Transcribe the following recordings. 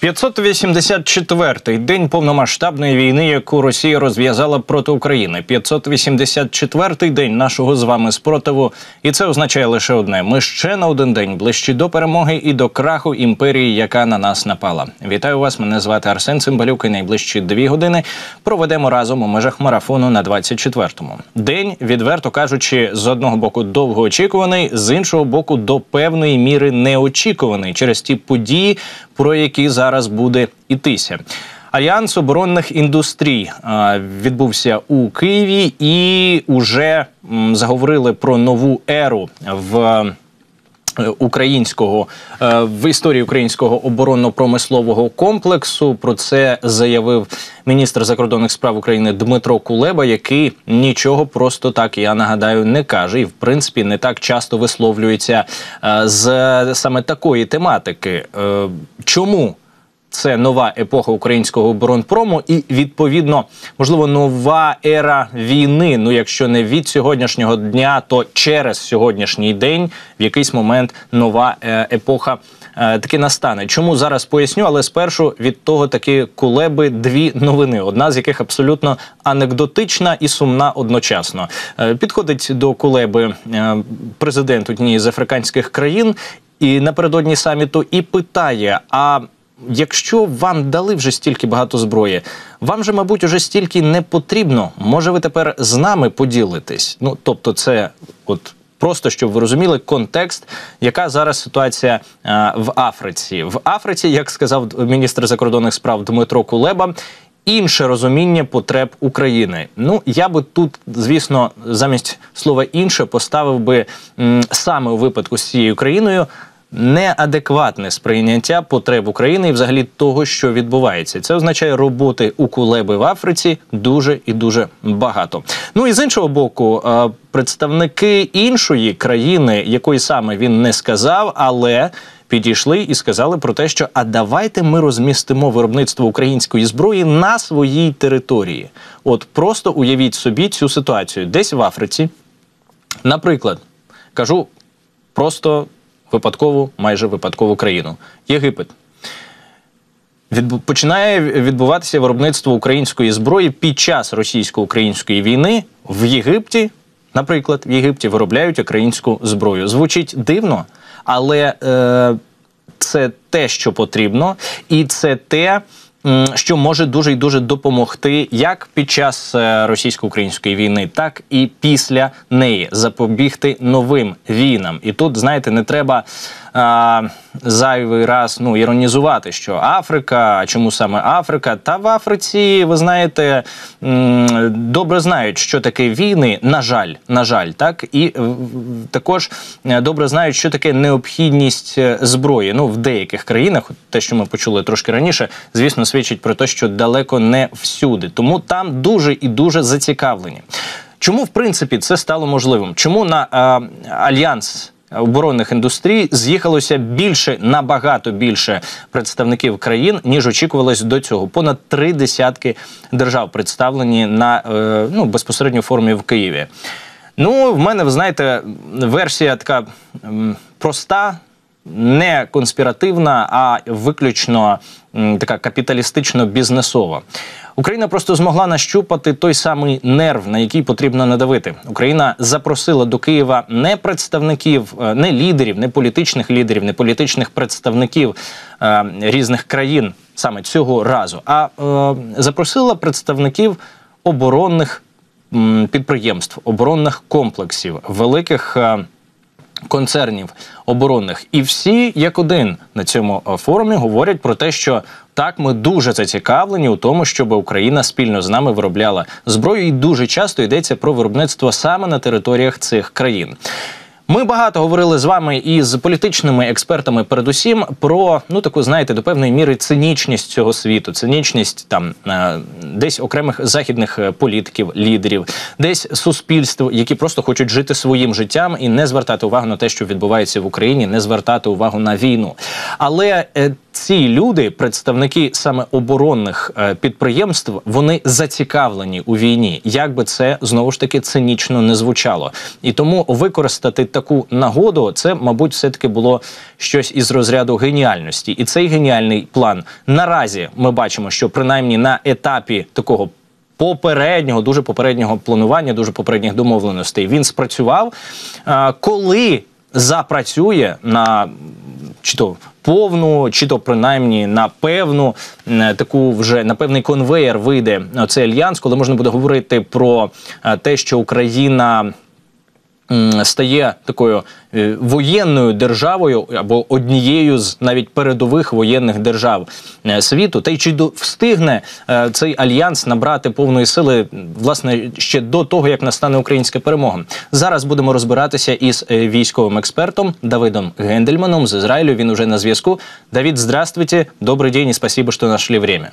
584-й день повномасштабної війни, яку Росія розв'язала проти України. 584-й день нашого з вами спротиву. І це означає лише одне. Ми ще на один день ближчі до перемоги і до краху імперії, яка на нас напала. Вітаю вас, мене звати Арсен Цимбалюк, і найближчі 2 години проведемо разом у межах марафону на 24-му. День, відверто кажучи, з одного боку довгоочікуваний, з іншого боку до певної міри неочікуваний через ті події, про які зараз буде йтися. Альянс оборонних індустрій відбувся у Києві і уже заговорили про нову еру в історії українського оборонно-промислового комплексу. Про це заявив міністр закордонних справ України Дмитро Кулеба, який нічого просто так, я нагадаю, не каже і, в принципі, не так часто висловлюється з саме такої тематики. Чому це нова епоха українського оборонпрому і, відповідно, можливо, нова ера війни, ну, якщо не від сьогоднішнього дня, то через сьогоднішній день в якийсь момент нова епоха таки настане. Чому зараз поясню, але спершу від того таки Кулеби 2 новини, одна з яких абсолютно анекдотична і сумна одночасно. Підходить до Кулеби президент однієї з африканських країн і напередодні саміту і питає, а якщо вам дали вже стільки багато зброї, вам же, мабуть, уже стільки не потрібно. Може, ви тепер з нами поділитесь? Ну, тобто це от просто, щоб ви розуміли контекст, яка зараз ситуація в Африці. В Африці, як сказав міністр закордонних справ Дмитро Кулеба, інше розуміння потреб України. Ну, я би тут, звісно, замість слова «інше» поставив би саме у випадку з цією країною неадекватне сприйняття потреб України і взагалі того, що відбувається. Це означає роботи у Кулеби в Африці дуже і дуже багато. Ну і з іншого боку, представники іншої країни, якої саме він не сказав, але підійшли і сказали про те, що а давайте ми розмістимо виробництво української зброї на своїй території. От просто уявіть собі цю ситуацію. Десь в Африці, наприклад, кажу просто майже випадкову країну. Єгипет. Починає відбуватися виробництво української зброї під час російсько-української війни. В Єгипті, наприклад, в Єгипті виробляють українську зброю. Звучить дивно, але це те, що потрібно, і це те, що може дуже і дуже допомогти як під час російсько-української війни, так і після неї, запобігти новим війнам. І тут, знаєте, не треба зайвий раз іронізувати, що Африка, а чому саме Африка? Та в Африці, ви знаєте, добре знають, що таке війни, на жаль, так? І також добре знають, що таке необхідність зброї. Ну, в деяких країнах, те, що ми почули трошки раніше, звісно, свідчить про те, що далеко не всюди. Тому там дуже і дуже зацікавлені. Чому, в принципі, це стало можливим? Чому на Альянс оборонних індустрій з'їхалося набагато більше представників країн, ніж очікувалось до цього. Понад 30 держав представлені на безпосередньо форумі в Києві. Ну, в мене, ви знаєте, версія така проста, не конспіративна, а виключно така капіталістично-бізнесова. Україна просто змогла нащупати той самий нерв, на який потрібно надавити. Україна запросила до Києва не представників, не лідерів, не політичних лідерів, не політичних представників різних країн саме цього разу, а запросила представників оборонних підприємств, оборонних комплексів, великих концернів оборонних. І всі, як один, на цьому форумі говорять про те, що так, ми дуже зацікавлені у тому, щоб Україна спільно з нами виробляла зброю, і дуже часто йдеться про виробництво саме на територіях цих країн. Ми багато говорили з вами і з політичними експертами передусім про, таку, знаєте, до певної міри цинічність цього світу, цинічність там десь окремих західних політиків, лідерів, десь суспільств, які просто хочуть жити своїм життям і не звертати увагу на те, що відбувається в Україні, не звертати увагу на війну. Але ці люди, представники саме оборонних підприємств, вони зацікавлені у війні, як би це, знову ж таки, цинічно не звучало. І тому використати таку нагоду, це, мабуть, все-таки було щось із розряду геніальності. І цей геніальний план наразі ми бачимо, що принаймні на етапі такого попереднього, дуже попереднього планування, дуже попередніх домовленостей він спрацював. Коли запрацює на чи то повну, чи то принаймні на певну таку вже на певний конвеєр вийде цей альянс, коли можна буде говорити про те, що Україна стає такою воєнною державою або однією з навіть передових воєнних держав світу. Та й чи встигне цей альянс набрати повної сили, власне, ще до того, як настане українська перемога? Зараз будемо розбиратися із військовим експертом Давидом Гендельманом з Ізраїлю. Він уже на зв'язку. Давид, здравствуйте, добрый день и спасибо, что нашли время.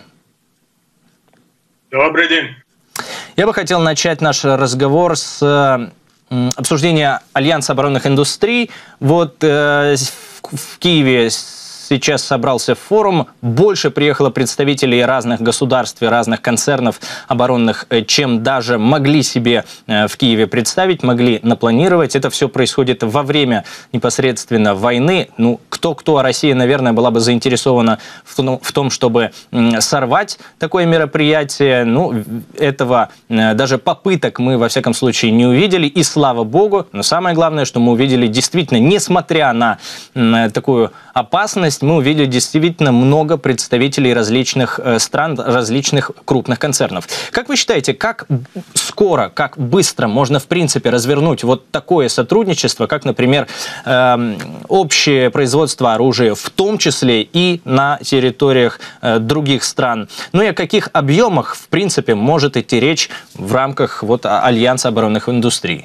Добрый день. Я бы хотел начать наш разговор с обсуждения Альянса оборонных индустрий. Вот в Киеве сейчас собрался форум. Больше приехало представителей разных государств и разных концернов оборонных, чем даже могли себе в Киеве представить, могли напланировать. Это все происходит во время непосредственно войны. Ну, кто-кто, а Россия, наверное, была бы заинтересована в том, чтобы сорвать такое мероприятие. Ну, этого даже попыток мы, во всяком случае, не увидели. И слава богу, но самое главное, что мы увидели действительно, несмотря на такую опасность, мы увидели действительно много представителей различных стран, различных крупных концернов. Как вы считаете, как скоро, как быстро можно в принципе развернуть вот такое сотрудничество, как, например, общее производство оружия, в том числе и на территориях других стран? Ну и о каких объемах, в принципе, может идти речь в рамках вот Альянса оборонных индустрий?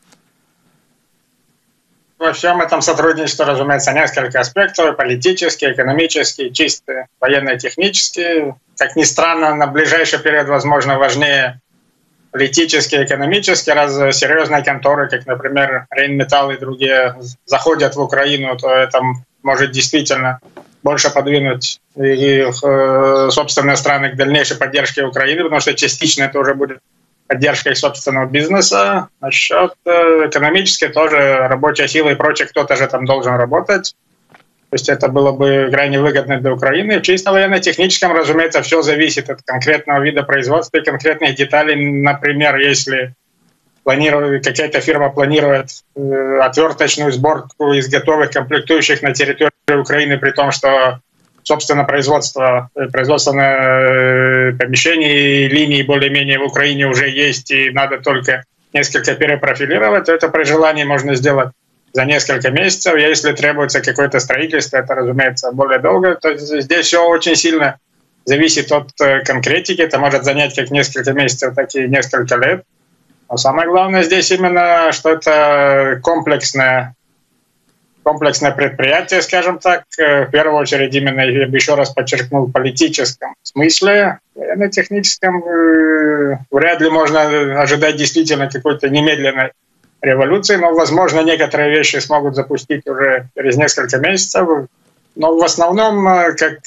Во всем этом сотрудничестве, разумеется, несколько аспектов: политические, экономические, чисто военно-технические. Как ни странно, на ближайший период, возможно, важнее политические, экономические. Раз серьезные конторы, как, например, Рейнметалл и другие, заходят в Украину, то это может действительно больше подвинуть и собственные страны к дальнейшей поддержке Украины, потому что частично это уже будет поддержка их собственного бизнеса. Насчет экономической тоже рабочая сила и прочее, кто-то же там должен работать. То есть это было бы крайне выгодно для Украины. В чисто военно-техническом, разумеется, все зависит от конкретного вида производства и конкретных деталей. Например, если какая-то фирма планирует отверточную сборку из готовых комплектующих на территории Украины, при том, что собственно, производственное помещение и линии более-менее в Украине уже есть, и надо только несколько перепрофилировать, то это при желании можно сделать за несколько месяцев. Если требуется какое-то строительство, это, разумеется, более долго. То есть здесь все очень сильно зависит от конкретики. Это может занять как несколько месяцев, так и несколько лет. Но самое главное здесь именно, что это комплексное предприятие, скажем так, в первую очередь именно, я бы еще раз подчеркнул, в политическом смысле, военно-техническом вряд ли можно ожидать действительно какой-то немедленной революции, но, возможно, некоторые вещи смогут запустить уже через несколько месяцев. Но в основном, как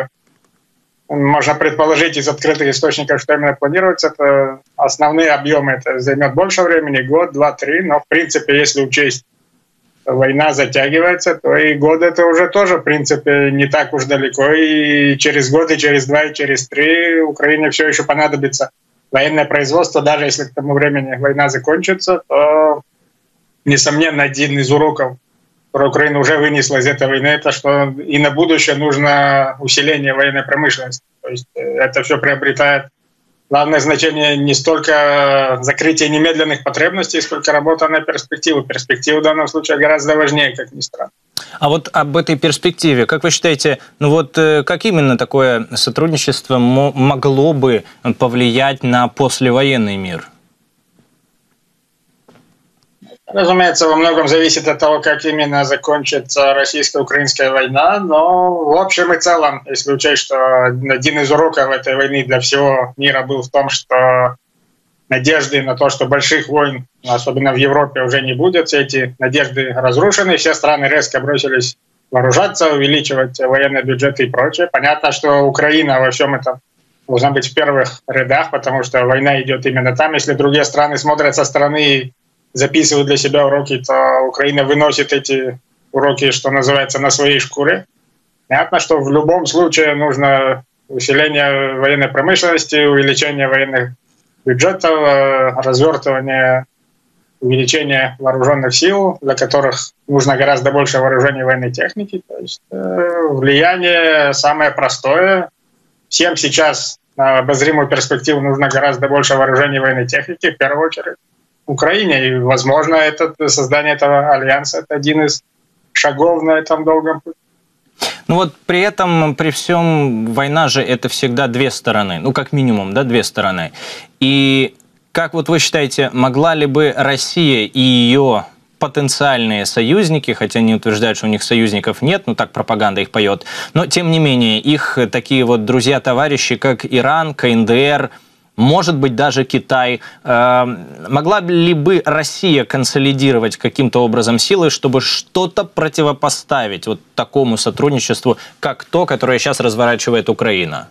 можно предположить из открытых источников, что именно планируется, это основные объемы, это займет больше времени, год, два, три, но, в принципе, если учесть, война затягивается, то и год это уже тоже, в принципе, не так уж далеко. И через год, и через два, и через три Украине все еще понадобится военное производство. Даже если к тому времени война закончится, то, несомненно, один из уроков, который Украина уже вынесла из этой войны, это что и на будущее нужно усиление военной промышленности. То есть это все приобретает главное значение не столько закрытие немедленных потребностей, сколько работа на перспективу. Перспектива в данном случае гораздо важнее, как ни странно. А вот об этой перспективе, как вы считаете, ну вот как именно такое сотрудничество могло бы повлиять на послевоенный мир? Разумеется, во многом зависит от того, как именно закончится российско-украинская война, но в общем и целом, если учесть, что один из уроков этой войны для всего мира был в том, что надежды на то, что больших войн, особенно в Европе, уже не будет, все эти надежды разрушены, все страны резко бросились вооружаться, увеличивать военные бюджеты и прочее. Понятно, что Украина во всем этом должна быть в первых рядах, потому что война идет именно там. Если другие страны смотрят со стороны и записывают для себя уроки, то Украина выносит эти уроки, что называется, на своей шкуре. Понятно, что в любом случае нужно усиление военной промышленности, увеличение военных бюджетов, развертывание, увеличение вооруженных сил, для которых нужно гораздо больше вооружений и военной техники. То есть влияние самое простое. Всем сейчас на обозримую перспективу нужно гораздо больше вооружений и военной техники, в первую очередь Украине. И, возможно, создание этого альянса — это один из шагов на этом долгом пути. Ну вот при этом, при всем, война же это всегда две стороны, ну как минимум, да, две стороны. И как вот вы считаете, могла ли бы Россия и ее потенциальные союзники, хотя они утверждают, что у них союзников нет, ну так пропаганда их поет, но тем не менее их такие вот друзья-товарищи, как Иран, КНДР, может быть, даже Китай. Могла ли бы Россия консолидировать каким-то образом силы, чтобы что-то противопоставить вот такому сотрудничеству, как то, которое сейчас разворачивает Украина?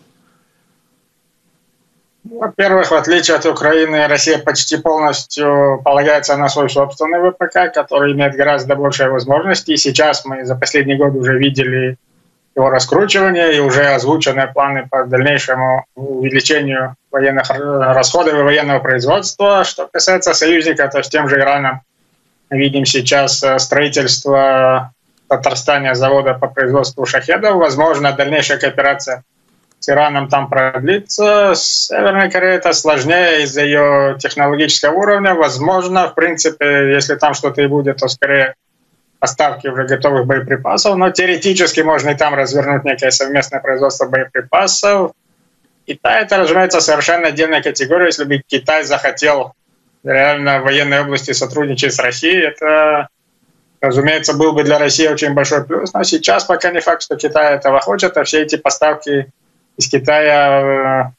Во-первых, в отличие от Украины, Россия почти полностью полагается на свой собственный ВПК, который имеет гораздо большие возможности. И сейчас мы за последний год уже видели его раскручивание и уже озвученные планы по дальнейшему увеличению военных расходов и военного производства. Что касается союзников, то с тем же Ираном мы видим сейчас строительство в Татарстане завода по производству шахедов. Возможно, дальнейшая кооперация с Ираном там продлится. С Северной Кореей это сложнее из-за ее технологического уровня. Возможно, в принципе, если там что-то и будет, то скорее поставки уже готовых боеприпасов, но теоретически можно и там развернуть некое совместное производство боеприпасов. Китай — это, разумеется, совершенно отдельная категория. Если бы Китай захотел реально в военной области сотрудничать с Россией, это, разумеется, был бы для России очень большой плюс. Но сейчас пока не факт, что Китай этого хочет, а все эти поставки из Китая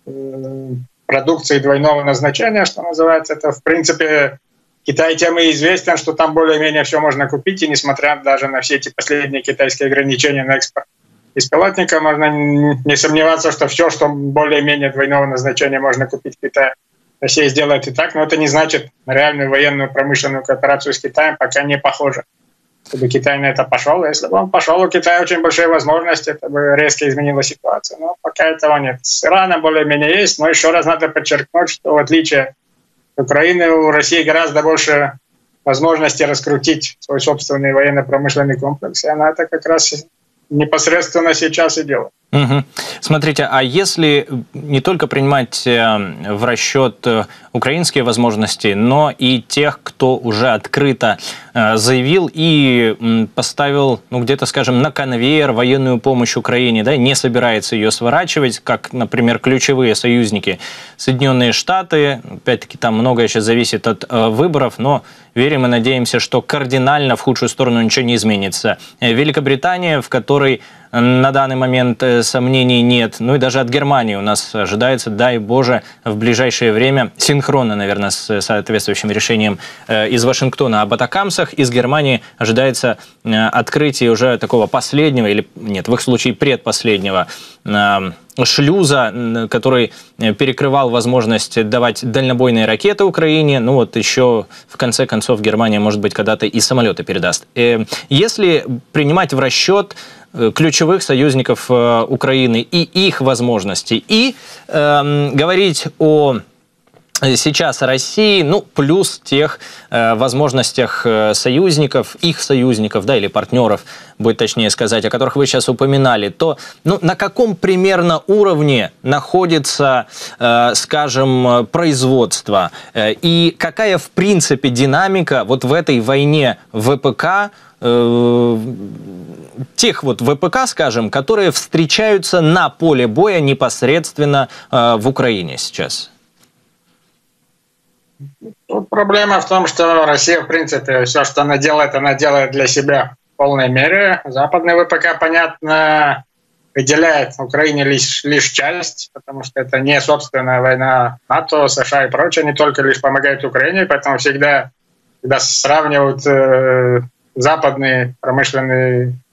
продукции двойного назначения, что называется, это, в принципе, Китай тем и известен, что там более-менее все можно купить, и несмотря даже на все эти последние китайские ограничения на экспорт беспилотника, можно не сомневаться, что все, что более-менее двойного назначения можно купить в Китае, Россия сделает и так, но это не значит реальную военную промышленную кооперацию с Китаем пока не похоже, чтобы Китай на это пошел. Если бы он пошел, у Китая очень большие возможности, это бы резко изменило ситуацию, но пока этого нет. С Ираном более-менее есть, но еще раз надо подчеркнуть, что в отличие от Украины у России гораздо больше возможностей раскрутить свой собственный военно-промышленный комплекс, и она это как раз непосредственно сейчас и делает. Угу. Смотрите, а если не только принимать в расчет украинские возможности, но и тех, кто уже открыто заявил и поставил, ну, где-то, скажем, на конвейер военную помощь Украине, да, не собирается ее сворачивать, как, например, ключевые союзники Соединенные Штаты, опять-таки там многое сейчас зависит от выборов, но верим и надеемся, что кардинально в худшую сторону ничего не изменится. Великобритания, в которой на данный момент сомнений нет. Ну и даже от Германии у нас ожидается, дай Боже, в ближайшее время, синхронно, наверное, с соответствующим решением из Вашингтона об атакамсах, из Германии ожидается открытие уже такого последнего, или нет, в их случае предпоследнего шлюза, который перекрывал возможность давать дальнобойные ракеты Украине. Ну вот еще, в конце концов, Германия, может быть, когда-то и самолеты передаст. Если принимать в расчет ключевых союзников Украины и их возможности, и говорить о сейчас России, ну, плюс тех возможностях союзников, их союзников, да, или партнеров, будет точнее сказать, о которых вы сейчас упоминали, то, ну, на каком примерно уровне находится, скажем, производство, и какая, в принципе, динамика вот в этой войне ВПК, тех вот ВПК, скажем, которые встречаются на поле боя непосредственно в Украине сейчас? Тут проблема в том, что Россия, в принципе, все, что она делает для себя в полной мере. Западный ВПК, понятно, выделяет Украине лишь часть, потому что это не собственная война НАТО, США и прочее, не только лишь помогают Украине, поэтому всегда, когда сравнивают западный промышленный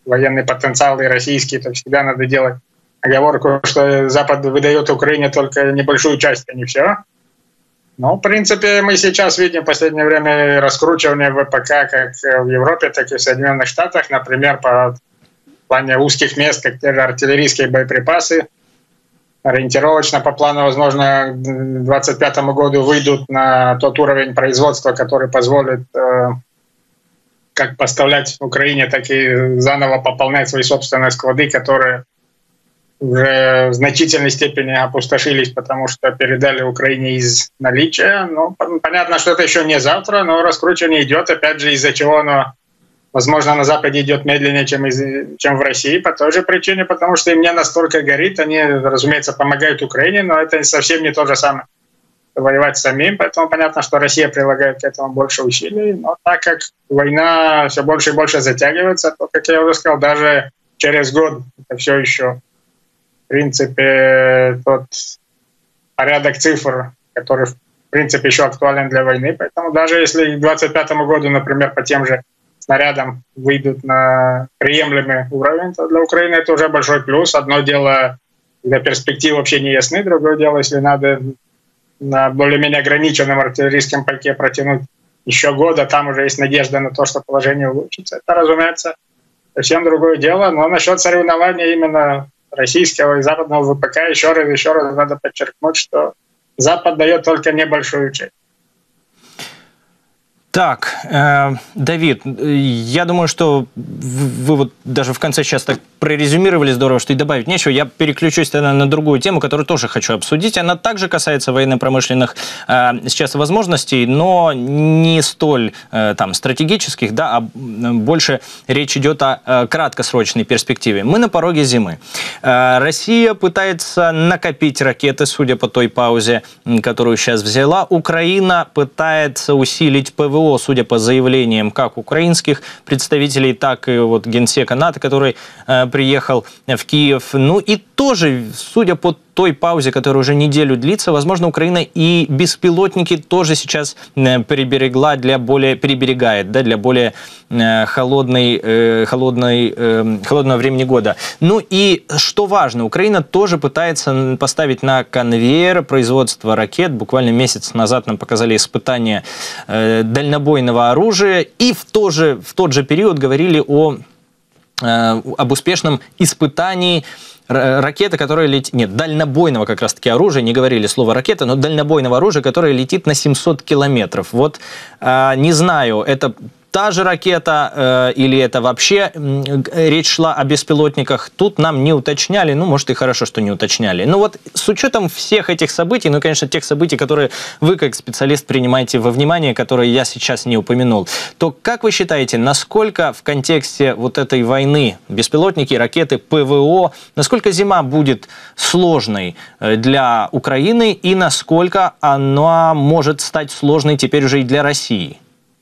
военный потенциал и российский, то всегда надо делать оговорку, что Запад выдает Украине только небольшую часть, а не все. Но, в принципе, мы сейчас видим в последнее время раскручивание ВПК как в Европе, так и в Соединенных Штатах, например, в плане узких мест, как те же артиллерийские боеприпасы. Ориентировочно по плану, возможно, к 2025 году выйдут на тот уровень производства, который позволит как поставлять Украине, так и заново пополнять свои собственные склады, которые уже в значительной степени опустошились, потому что передали Украине из наличия. Ну, понятно, что это еще не завтра, но раскручивание идет, опять же, из-за чего оно, возможно, на Западе идет медленнее, чем в России, по той же причине, потому что им не настолько горит. Они, разумеется, помогают Украине, но это совсем не то же самое, воевать самим. Поэтому понятно, что Россия прилагает к этому больше усилий. Но так как война все больше и больше затягивается, то, как я уже сказал, даже через год это все еще, в принципе, тот порядок цифр, который, в принципе, еще актуален для войны. Поэтому даже если к 2025 году, например, по тем же снарядам выйдут на приемлемый уровень, то для Украины это уже большой плюс. Одно дело, для перспектив вообще не ясны, другое дело, если надо на более-менее ограниченном артиллерийском пайке протянуть еще год, а там уже есть надежда на то, что положение улучшится. Это, разумеется, совсем другое дело. Но насчет соревнования именно российского и западного ВПК еще раз надо подчеркнуть, что Запад дает только небольшую часть. Так, Давид, я думаю, что вы вот даже в конце сейчас так прорезюмировали здорово, что и добавить нечего. Я переключусь тогда на другую тему, которую тоже хочу обсудить. Она также касается военно-промышленных сейчас возможностей, но не столь там стратегических, да, а больше речь идет о краткосрочной перспективе. Мы на пороге зимы. Россия пытается накопить ракеты, судя по той паузе, которую сейчас взяла. Украина пытается усилить ПВО, судя по заявлениям как украинских представителей, так и вот генсека НАТО, который приехал в Киев. Ну и тоже, судя по той паузе, которая уже неделю длится, возможно, Украина и беспилотники тоже сейчас переберегает для более холодного времени года. Ну и, что важно, Украина тоже пытается поставить на конвейер производство ракет. Буквально месяц назад нам показали испытания дальнобойного оружия, и в тот же период говорили об успешном испытании ракеты, которая летит... Нет, дальнобойного как раз-таки оружия, не говорили слово ракета, но дальнобойного оружия, которое летит на 700 километров. Вот не знаю, это та же ракета или это вообще речь шла о беспилотниках. Тут нам не уточняли, ну, может, и хорошо, что не уточняли. Но вот с учетом всех этих событий, ну, конечно, тех событий, которые вы как специалист принимаете во внимание, которые я сейчас не упомянул, то как вы считаете, насколько в контексте вот этой войны беспилотники, ракеты, ПВО, насколько зима будет сложной для Украины и насколько она может стать сложной теперь уже и для России?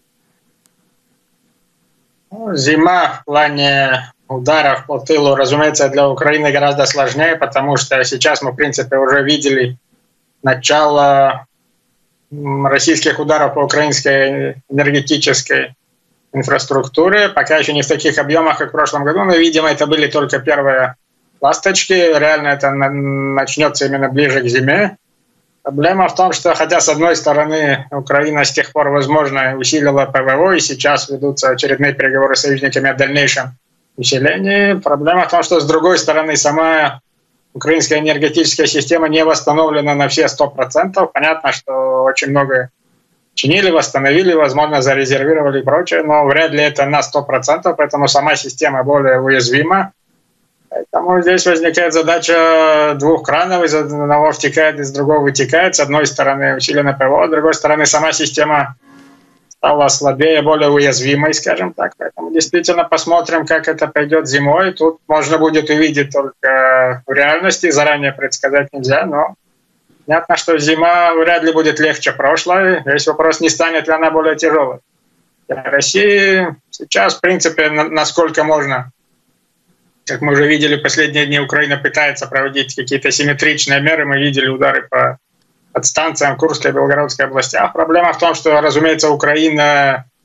Зима в плане ударов по тылу, разумеется, для Украины гораздо сложнее, потому что сейчас мы, в принципе, уже видели начало российских ударов по украинской энергетической инфраструктуре. Пока еще не в таких объемах, как в прошлом году, но, видимо, это были только первые ласточки. Реально это начнется именно ближе к зиме. Проблема в том, что, хотя, с одной стороны, Украина с тех пор, возможно, усилила ПВО, и сейчас ведутся очередные переговоры с союзниками о дальнейшем усилении. Проблема в том, что, с другой стороны, сама украинская энергетическая система не восстановлена на все 100%. Понятно, что очень много чинили, восстановили, возможно, зарезервировали и прочее, но вряд ли это на 100%, поэтому сама система более уязвима. Поэтому здесь возникает задача двух кранов, из одного втекает, из другого вытекает. С одной стороны усилена ПВО, с другой стороны сама система стала слабее, более уязвимой, скажем так. Поэтому действительно посмотрим, как это пойдет зимой. Тут можно будет увидеть только в реальности, заранее предсказать нельзя, но понятно, что зима вряд ли будет легче прошлой. Весь вопрос, не станет ли она более тяжелой. Для России сейчас, в принципе, насколько можно. Как мы уже видели, в последние дни Украина пытается проводить какие-то симметричные меры. Мы видели удары по подстанциям в Курской и Белгородской областях. Проблема в том, что, разумеется, Украина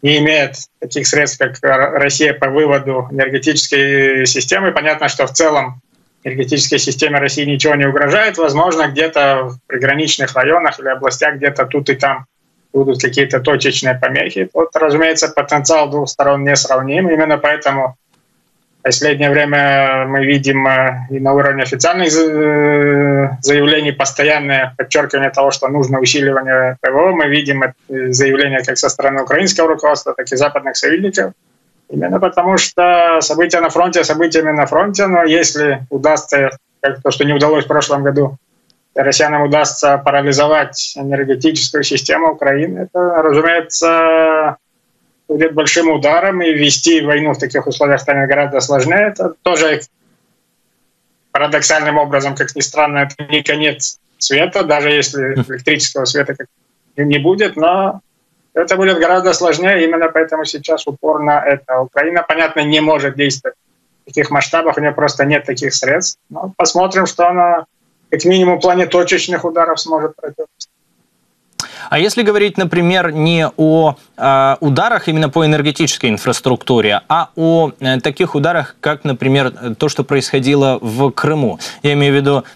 не имеет таких средств, как Россия по выводу энергетической системы. Понятно, что в целом энергетической системе России ничего не угрожает. Возможно, где-то в приграничных районах или областях где-то тут и там будут какие-то точечные помехи. Вот, разумеется, потенциал двух сторон несравним. Именно поэтому в последнее время мы видим и на уровне официальных заявлений постоянное подчеркивание того, что нужно усиливание ПВО. Мы видим заявления как со стороны украинского руководства, так и западных союзников. Именно потому что события на фронте событиями на фронте, но если удастся, как то, что не удалось в прошлом году, россиянам удастся парализовать энергетическую систему Украины, это, разумеется, будет большим ударом, и вести войну в таких условиях станет гораздо сложнее. Это тоже парадоксальным образом, как ни странно, это не конец света, даже если электрического света не будет, но это будет гораздо сложнее, именно поэтому сейчас упор на это. Украина, понятно, не может действовать в таких масштабах, у нее просто нет таких средств. Но посмотрим, что она, как минимум, в плане точечных ударов сможет противостоять. А если говорить, например, не о ударах именно по энергетической инфраструктуре, а о таких ударах, как, например, то, что происходило в Крыму. Я имею в виду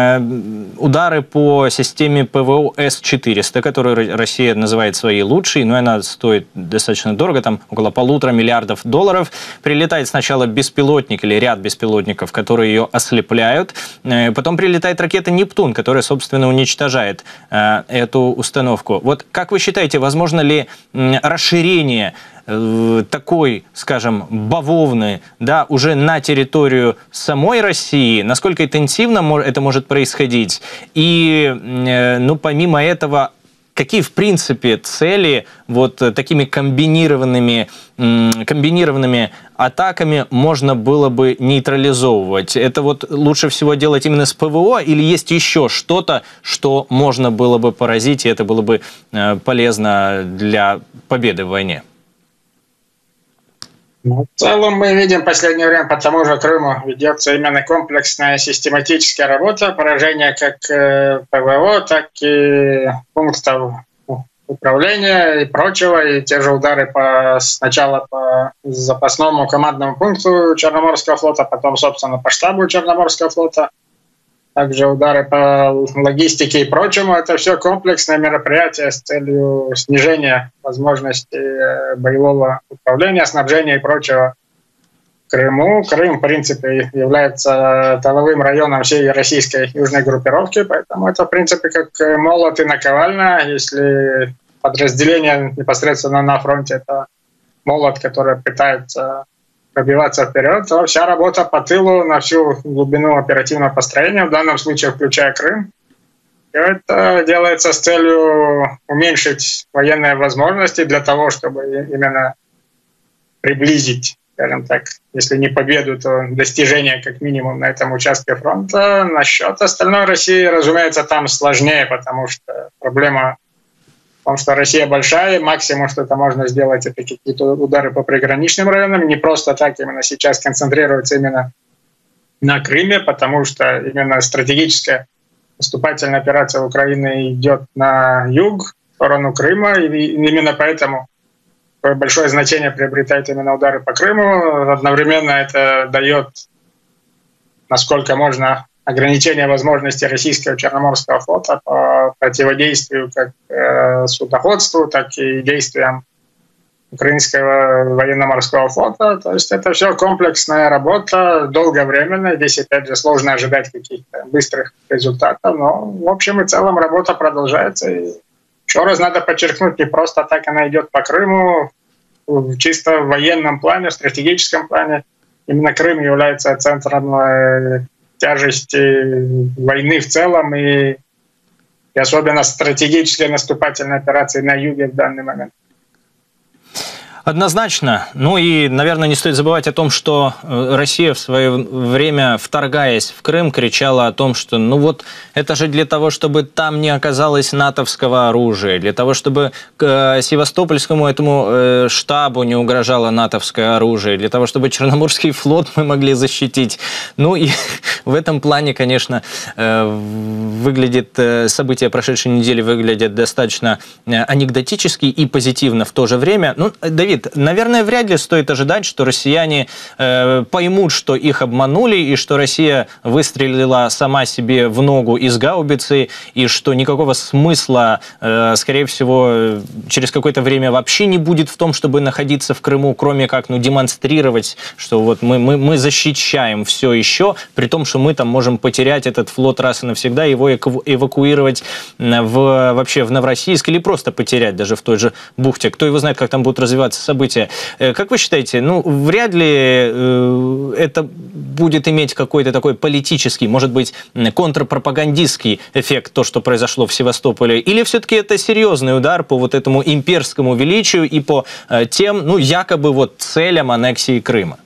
удары по системе ПВО С-400, которую Россия называет своей лучшей, но она стоит достаточно дорого, там около $1,5 миллиарда. Прилетает сначала беспилотник или ряд беспилотников, которые ее ослепляют. Потом прилетает ракета «Нептун», которая, собственно, уничтожает эту установку. Вот как вы считаете, возможно ли расширение такой, скажем, бавовны, да, уже на территорию самой России? Насколько интенсивно это может происходить? И, ну, помимо этого, какие, в принципе, цели вот такими комбинированными атаками можно было бы нейтрализовывать? Это вот лучше всего делать именно с ПВО, или есть еще что-то, что можно было бы поразить, и это было бы полезно для победы в войне? В целом мы видим в последнее время по тому же Крыму ведется именно комплексная систематическая работа, поражение как ПВО, так и пунктов управления и прочего, и те же удары сначала по запасному командному пункту Черноморского флота, потом, собственно, по штабу Черноморского флота, также удары по логистике и прочему. Это все комплексное мероприятие с целью снижения возможностей боевого управления, снабжения и прочего в Крыму. Крым, в принципе, является тыловым районом всей российской южной группировки, поэтому это, в принципе, как молот и наковальня. Если подразделение непосредственно на фронте — это молот, который пытается пробиваться вперед, то вся работа по тылу на всю глубину оперативного построения, в данном случае включая Крым, это делается с целью уменьшить военные возможности для того, чтобы именно приблизить, скажем так, если не победу, то достижение как минимум на этом участке фронта. Насчет остальной России, разумеется, там сложнее, потому что проблема в том, что Россия большая, и максимум, что это можно сделать, это какие-то удары по приграничным районам. Не просто так именно сейчас концентрируется именно на Крыме, потому что именно стратегическая наступательная операция Украины идет на юг, в сторону Крыма, и именно поэтому большое значение приобретают именно удары по Крыму. Одновременно это дает, насколько можно, ограничение возможностей российского Черноморского флота по противодействию как судоходству, так и действиям украинского военно-морского флота. То есть это все комплексная работа, долговременная. Здесь, опять же, сложно ожидать каких-то быстрых результатов, но в общем и целом работа продолжается. И еще раз надо подчеркнуть, не просто так она идет по Крыму, в чисто военном плане, в стратегическом плане. Именно Крым является центром тяжести войны в целом и особенно стратегической наступательной операции на юге в данный момент. Однозначно. Ну и, наверное, не стоит забывать о том, что Россия в свое время, вторгаясь в Крым, кричала о том, что ну вот это же для того, чтобы там не оказалось натовского оружия, для того, чтобы к Севастопольскому этому штабу не угрожало натовское оружие, для того, чтобы Черноморский флот мы могли защитить. Ну и в этом плане, конечно, события прошедшей недели выглядят достаточно анекдотически и позитивно в то же время. Ну, Давид, наверное, вряд ли стоит ожидать, что россияне поймут, что их обманули, и что Россия выстрелила сама себе в ногу из гаубицы, и что никакого смысла, скорее всего, через какое-то время вообще не будет в том, чтобы находиться в Крыму, кроме как демонстрировать, что вот мы защищаем все еще, при том, что мы там можем потерять этот флот раз и навсегда, его эвакуировать вообще в Новороссийск или просто потерять даже в той же бухте. Кто его знает, как там будут развиваться события. Как вы считаете, ну, вряд ли это будет иметь какой-то такой политический, может быть, контрпропагандистский эффект, то, что произошло в Севастополе? Или все-таки это серьезный удар по вот этому имперскому величию и по тем, ну, якобы вот целям аннексии Крыма?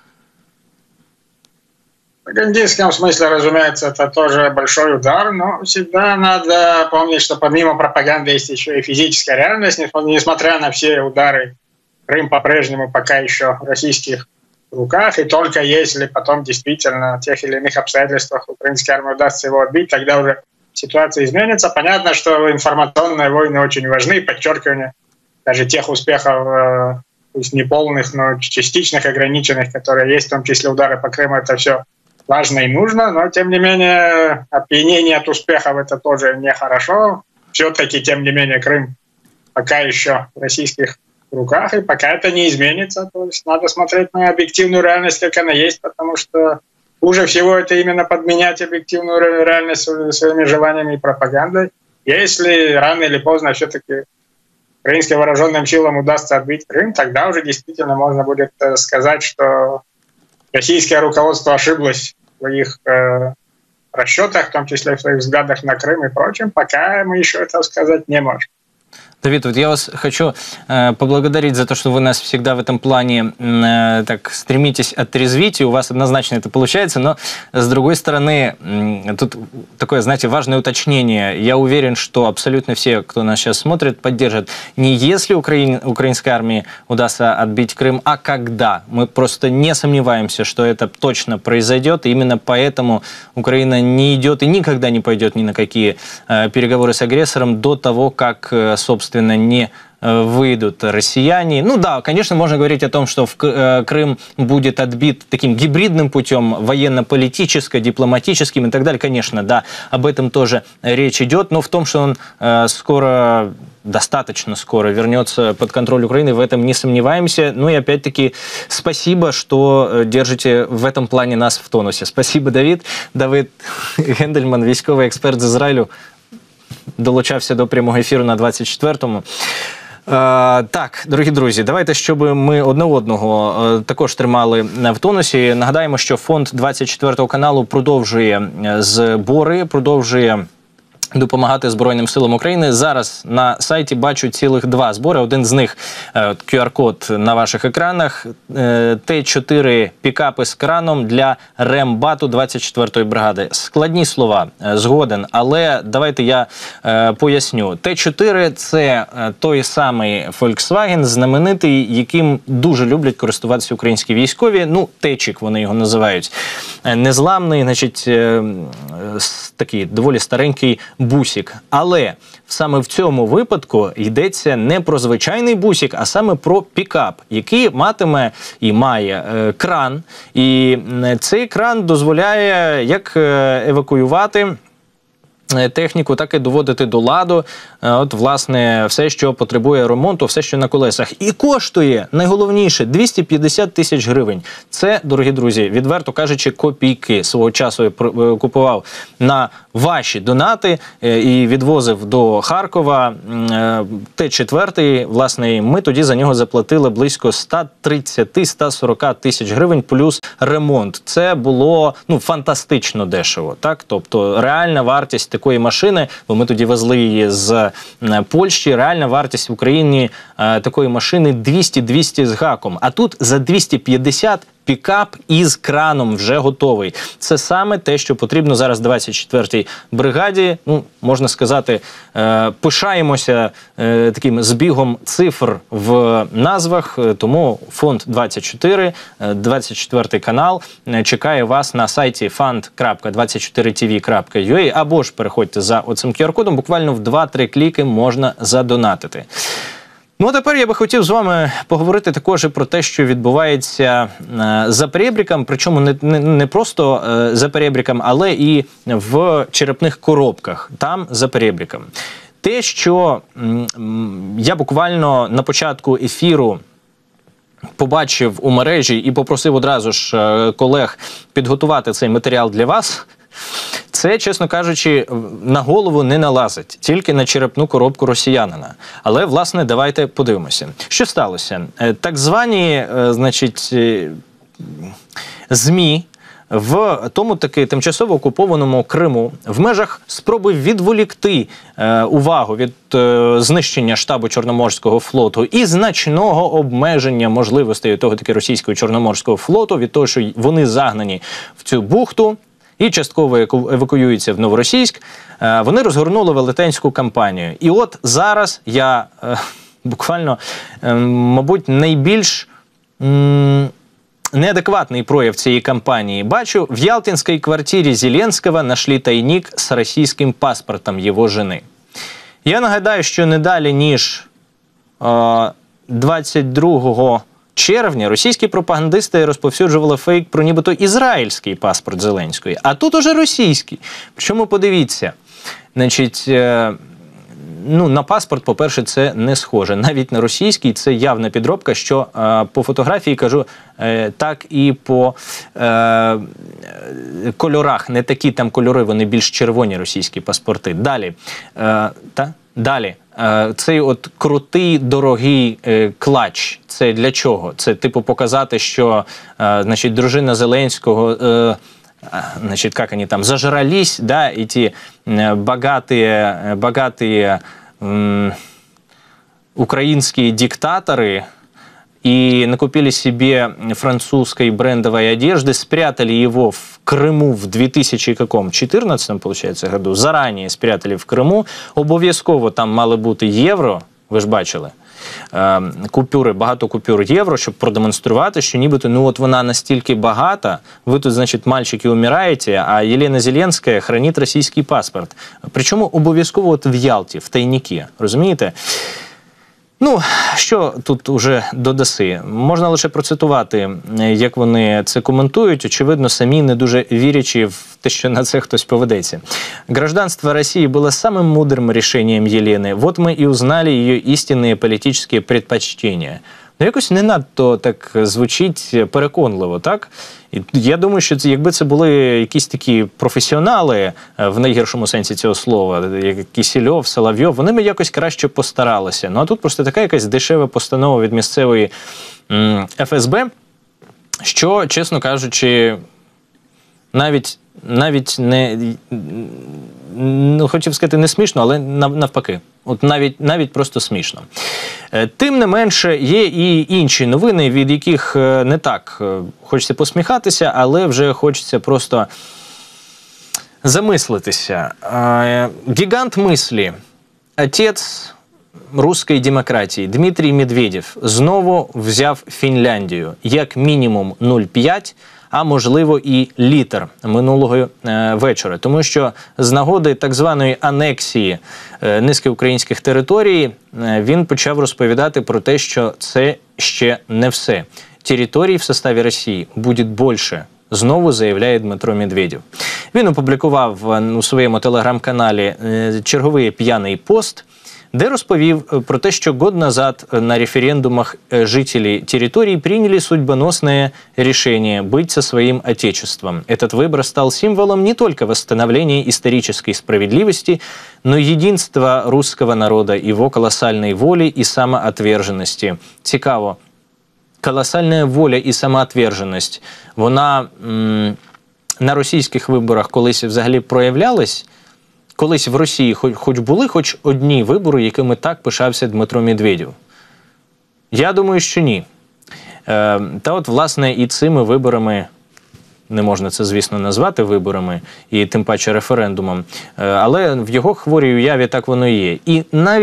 В пропагандистском смысле, разумеется, это тоже большой удар, но всегда надо помнить, что помимо пропаганды есть еще и физическая реальность. Несмотря на все удары, Крым по-прежнему пока еще в российских руках, и только если потом действительно в тех или иных обстоятельствах украинской армии удастся его отбить, тогда уже ситуация изменится. Понятно, что информационные войны очень важны, подчеркивание даже тех успехов, пусть не полных, но частичных, ограниченных, которые есть, в том числе удары по Крыму, это все важно и нужно, но тем не менее опьянение от успехов это тоже нехорошо. Все-таки, тем не менее, Крым пока еще в российских руках, и пока это не изменится, то есть надо смотреть на объективную реальность, как она есть, потому что хуже всего это именно подменять объективную реальность своими желаниями и пропагандой. Если рано или поздно все-таки украинским вооруженным силам удастся отбить Крым, тогда уже действительно можно будет сказать, что российское руководство ошиблось в своих расчетах, в том числе в своих взглядах на Крым и прочем. Пока мы еще этого сказать не можем. Давид, вот я вас хочу поблагодарить за то, что вы нас всегда в этом плане так стремитесь отрезвить, и у вас однозначно это получается, но с другой стороны, тут такое, знаете, важное уточнение. Я уверен, что абсолютно все, кто нас сейчас смотрит, поддержат. Не если украинской армии удастся отбить Крым, а когда. Мы просто не сомневаемся, что это точно произойдет, и именно поэтому Украина не идет и никогда не пойдет ни на какие переговоры с агрессором до того, как, собственно, не выйдут россияне. Ну да, конечно, можно говорить о том, что Крым будет отбит таким гибридным путем, военно-политическим, дипломатическим и так далее. Конечно, да, об этом тоже речь идет, но в том, что он скоро, достаточно скоро вернется под контроль Украины, в этом не сомневаемся. Ну и опять-таки спасибо, что держите в этом плане нас в тонусе. Спасибо, Давид. Давид Гендельман, військовий експерт з Ізраїлю, долучався до прямого ефіру на 24-му. Так, дорогі друзі, давайте, щоб ми одне одного також тримали в тонусі. Нагадаємо, що фонд 24 каналу продовжує збори, продовжує допомагати Збройним силам України. Зараз на сайті бачу цілих два збори. Один з них, QR-код на ваших екранах, Т-4 пікапи з краном для рембату 24-ї бригади. Складні слова, згоден, але давайте я поясню. Т-4 – це той самий Volkswagen, знаменитий, яким дуже люблять користуватися українські військові. Ну, Т-чик вони його називають. Незламний, значить, такий доволі старенький бусик. Але саме в цьому випадку йдеться не про звичайний бусик, а саме про пікап, який матиме і має кран. І цей кран дозволяє як евакуювати техніку, так і доводити до ладу, от, власне, все, що потребує ремонту, все, що на колесах. І коштує, найголовніше, 250 тисяч гривень. Це, дорогі друзі, відверто кажучи, копійки. Свого часу я купував на ваші донати і відвозив до Харкова Т-4. Власне, ми тоді за нього заплатили близько 130-140 тисяч гривень плюс ремонт. Це було, ну, фантастично дешево, так? Тобто реальна вартість такої машини, бо ми тоді везли її з Польщі, реальна вартість в Україні такої машини 200 з гаком. А тут за 250 пікап із краном вже готовий. Це саме те, що потрібно зараз 24-й бригаді. Ну, можна сказати, пишаємося таким збігом цифр в назвах, тому фонд 24, 24 канал чекає вас на сайті fund.24tv.ua або ж переходьте за оцим QR-кодом, буквально в 2-3 кліки можна задонатити. Ну, а тепер я би хотів з вами поговорити також і про те, що відбувається за перебріком, причому не просто за перебріком, але і в черепних коробках, там за перебріком. Те, що я буквально на початку ефіру побачив у мережі і попросив одразу ж колег підготувати цей матеріал для вас, це, чесно кажучи, на голову не налазить, тільки на черепну коробку росіянина. Але, власне, давайте подивимося. Що сталося? Так звані, значить, ЗМІ в тому таки тимчасово окупованому Криму в межах спроби відволікти увагу від знищення штабу Чорноморського флоту і значного обмеження можливостей того таки російського Чорноморського флоту від того, що вони загнані в цю бухту, і частково евакуюються в Новоросійськ, вони розгорнули велетенську кампанію. І от зараз я буквально, мабуть, найбільш неадекватный прояв цієї кампании бачу. В ялтинской квартире Зеленского нашли тайник с российским паспортом его жены. Я нагадаю, що не далі, ніж 22 червня російські пропагандисти розповсюджували фейк про нібито ізраїльський паспорт Зеленської. А тут уже російський. Причому, подивіться, значить, ну, на паспорт, по-перше, це не схоже. Навіть на російський це явна підробка, що по фотографії, кажу, так і по кольорах. Не такі там кольори, вони більш червоні російські паспорти. Далі. Далі. Цей от крутий, дорогий клач. Це для чого? Це, типу, показати, що, значить, дружина Зеленського... значит, как они там зажрались, да, эти богатые украинские диктаторы, и накупили себе французской брендовой одежды, спрятали его в Крыму в 2014, получается, году, заранее спрятали в Криму, обов'язково там мали бути євро, ви ж бачили, купюри, багато купюр євро, щоб продемонструвати, що нібито, ну от вона настільки багата, ви тут, значить, мальчики умираєте, а Єлена Зеленська хранить російський паспорт. Причому обов'язково от в Ялті, в тайникі, розумієте? Ну, що тут уже додаси? Можна лише процитувати, як вони це коментують, очевидно, самі не дуже вірячи в те, що на це хтось поведеться. «Гражданство России было самым мудрым решением Елены. Вот мы и узнали ее истинные политические предпочтения». Ну, якось не надто так звучить переконливо, так? І я думаю, що якби це були якісь такі професіонали, в найгіршому сенсі цього слова, як Кісельов, Соловйов, вони б якось краще постаралися. Ну, а тут просто така якась дешева постанова від місцевої ФСБ, що, чесно кажучи, навіть не, ну, хотів сказати, не смішно, але навпаки. От навіть просто смішно. Тим не менше, є і інші новини, від яких не так хочеться посміхатися, але вже хочеться просто замислитися. Гігант мислі, отець руської демократії Дмитрій Медведєв знову взяв Фінляндію. Як мінімум 0,5, а можливо і літр минулого вечора. Тому що з нагоди так званої анексії низки українських територій він почав розповідати про те, що це ще не все. Територій в составі Росії буде більше, знову заявляє Дмитро Медведєв. Він опублікував у своєму телеграм-каналі черговий п'яний пост, де розповів про те, що год назад на референдумах жители территорий приняли судьбоносное решение быть со своим отечеством. Этот выбор стал символом не только восстановления исторической справедливости, но и единства русского народа, его колоссальной воли и самоотверженности. Цікаво. Колоссальна воля і самоотверженість, вона на російських виборах колись взагалі проявлялась? колись в Росії хоч були хоч одні вибори, якими так пишався Дмитро Медведєв? Я думаю, що ні. Та от, власне, і цими виборами, не можна це, звісно, назвати виборами, і тим паче референдумом, але в його хворій уяві так воно і є. І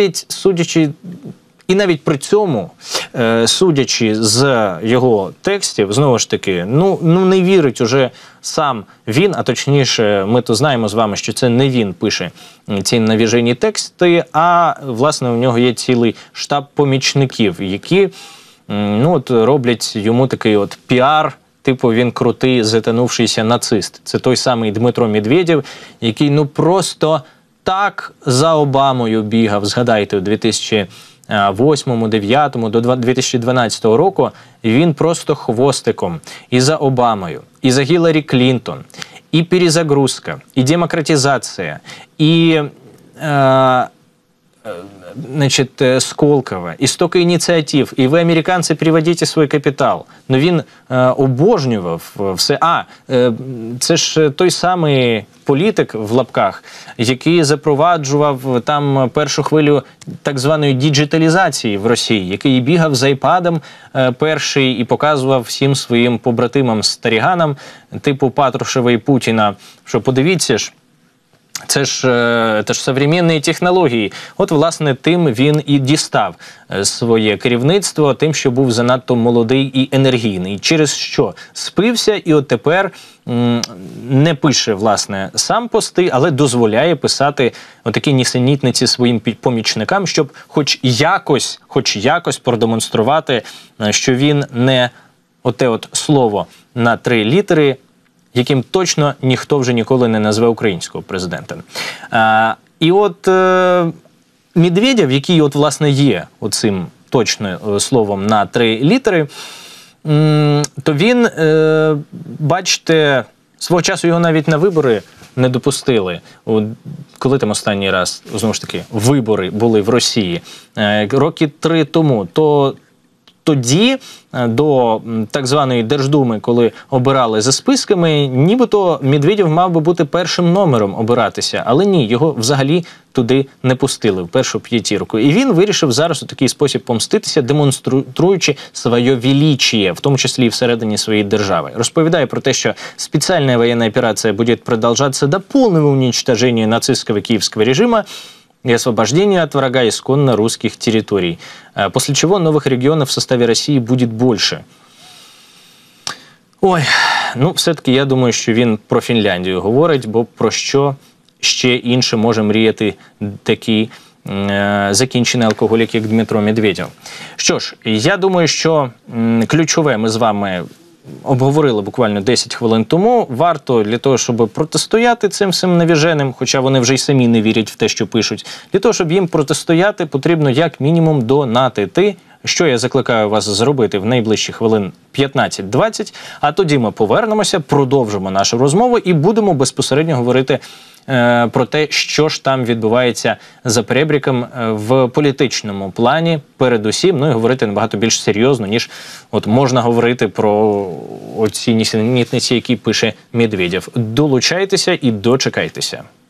навіть при цьому, судячи з його текстів, знову ж таки, не вірить уже сам він, а точніше, ми то знаємо з вами, що це не він пише ці навіжені тексти, а, власне, у нього є цілий штаб помічників, які роблять йому такий от піар, типу він крутий, затянувшийся нацист. Це той самий Дмитро Медведєв, який просто так за Обамою бігав, згадайте, у 2008-2009 до 2012 року, він просто хвостиком і за Обамою, і за Гіларі Клінтон, і перезагрузка, і демократизація, і Сколково, і стільки ініціатив, і ви, американці, приводите свій капітал. Но він обожнював все. Це ж той самий політик, в лапках, який запроваджував там першу хвилю так званої діджиталізації в Росії, який бігав з айпадом перший і показував всім своїм побратимам-старіганам, типу Патрушева і Путіна, що подивіться ж, це ж сучасні технології. От, власне, тим він і дістав своє керівництво, тим, що був занадто молодий і енергійний. Через що спився і от тепер не пише, власне, сам пости, але дозволяє писати отакі нісенітниці своїм помічникам, щоб хоч якось продемонструвати, що він не оте от слово на 3 літери, яким точно ніхто вже ніколи не назве українського президента. І от Медведєв, який от, власне, є оцим точним словом на 3 літери, то він, бачите, свого часу його навіть на вибори не допустили. Коли там останній раз, знову ж таки, вибори були в Росії, роки 3 тому, то тоді до так званої Держдуми, коли обирали за списками, нібито Медведєв мав би бути першим номером обиратися. Але ні, його взагалі туди не пустили, в першу п'ятірку. І він вирішив зараз у такий спосіб помститися, демонструючи своє величіє, в тому числі і всередині своєї держави. Розповідає про те, що спеціальна воєнна операція буде продовжуватися до повного уничтожения нацистського київського режиму и освобождения от врага исконно русских территорий, после чего новых регионов в составе России будет больше. Ой, все-таки я думаю, що він про Фінляндію говорить, бо про що ще інше може мріяти такий закінчений алкоголік, як Дмитро Медведєв. Що ж, я думаю, що ключове ми з вами обговорили буквально 10 хвилин тому. Варто для того, щоб протистояти цим всім навіженим, хоча вони вже й самі не вірять в те, що пишуть, для того, щоб їм протистояти, потрібно як мінімум донатити, що я закликаю вас зробити в найближчі хвилин 15-20, а тоді ми повернемося, продовжимо нашу розмову і будемо безпосередньо говорити про те, що ж там відбувається за перебріком в політичному плані, передусім, і говорити набагато більш серйозно, ніж от можна говорити про оці нісенітниці, які пише Медведєв. Долучайтеся і дочекайтеся.